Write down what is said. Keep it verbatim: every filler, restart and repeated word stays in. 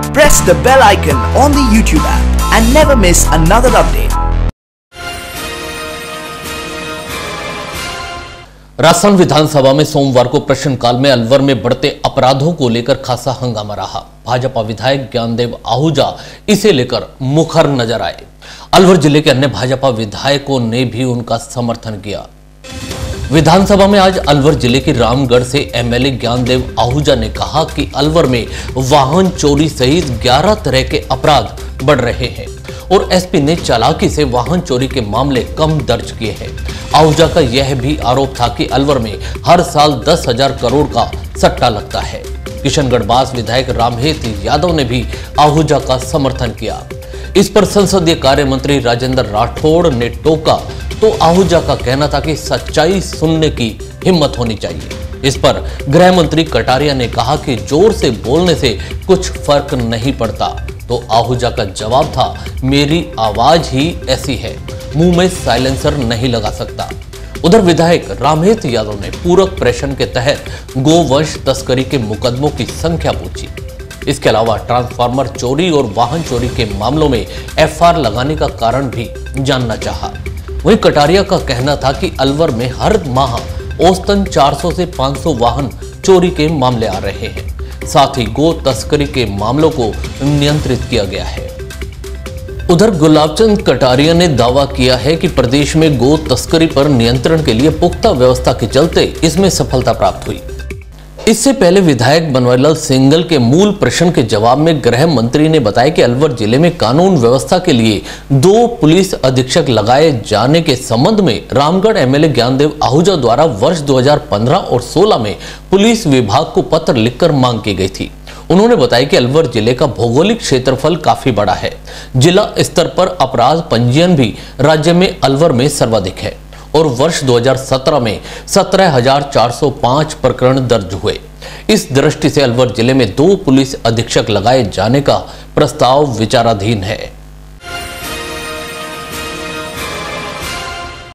Press the bell icon on the YouTube app and never miss another update. Rajasthan विधानसभा में सोमवार को प्रश्नकाल में अलवर में बढ़ते अपराधों को लेकर खासा हंगामा रहा। भाजपा विधायक ज्ञानदेव आहूजा इसे लेकर मुखर नजर आए। अलवर जिले के अन्य भाजपा विधायकों ने भी उनका समर्थन किया। विधानसभा में आज अलवर जिले के रामगढ़ से एमएलए ज्ञानदेव आहूजा ने कहा कि अलवर में वाहन चोरी सहित ग्यारह तरह के अपराध बढ़ रहे हैं और एसपी ने चालाकी से वाहन चोरी के मामले कम दर्ज किए हैं। आहूजा का यह भी आरोप था कि अलवर में हर साल दस हजार करोड़ का सट्टा लगता है। किशनगढ़ विधायक रामहेत यादव ने भी आहूजा का समर्थन किया। इस पर संसदीय कार्य मंत्री राजेंद्र राठौड़ ने टोका तो आहूजा का कहना था कि सच्चाई सुनने की हिम्मत होनी चाहिए। इस पर गृह मंत्री कटारिया ने कहा कि जोर से बोलने से कुछ फर्क नहीं पड़ता, तो आहूजा का जवाब था, मेरी आवाज ही ऐसी है, मुंह में साइलेंसर नहीं लगा सकता। उधर विधायक रामहेत यादव ने पूरक प्रश्न के तहत गोवंश तस्करी के मुकदमों की संख्या पूछी। इसके अलावा ट्रांसफार्मर चोरी और वाहन चोरी के मामलों में एफआईआर लगाने का कारण भी जानना चाहा। वहीं कटारिया का कहना था कि अलवर में हर माह औसतन चार सौ से पाँच सौ वाहन चोरी के मामले आ रहे हैं। साथ ही गो तस्करी के मामलों को नियंत्रित किया गया है। उधर गुलाबचंद कटारिया ने दावा किया है कि प्रदेश में गो तस्करी पर नियंत्रण के लिए पुख्ता व्यवस्था के चलते इसमें सफलता प्राप्त हुई। इससे पहले विधायक बनवारीलाल सिंघल के मूल प्रश्न के जवाब में गृह मंत्री ने बताया कि अलवर जिले में कानून व्यवस्था के लिए दो पुलिस अधीक्षक लगाए जाने के संबंध में रामगढ़ एमएलए ज्ञानदेव आहूजा द्वारा वर्ष दो हज़ार पंद्रह और सोलह में पुलिस विभाग को पत्र लिखकर मांग की गई थी। उन्होंने बताया कि अलवर जिले का भौगोलिक क्षेत्रफल काफी बड़ा है। जिला स्तर पर अपराध पंजीयन भी राज्य में अलवर में सर्वाधिक है और वर्ष दो हज़ार सत्रह में सत्रह हजार चार सौ पाँच प्रकरण दर्ज हुए। इस दृष्टि से अलवर जिले में दो पुलिस अधीक्षक लगाए जाने का प्रस्ताव विचाराधीन है।